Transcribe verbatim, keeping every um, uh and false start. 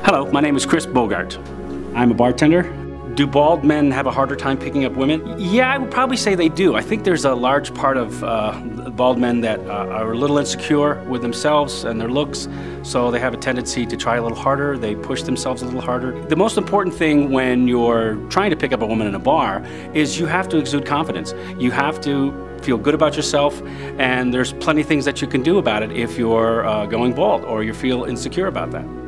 Hello, my name is Chris Bogart. I'm a bartender. Do bald men have a harder time picking up women? Yeah, I would probably say they do. I think there's a large part of uh, bald men that uh, are a little insecure with themselves and their looks, so they have a tendency to try a little harder. They push themselves a little harder. The most important thing when you're trying to pick up a woman in a bar is you have to exude confidence. You have to feel good about yourself, and there's plenty of things that you can do about it if you're uh, going bald or you feel insecure about that.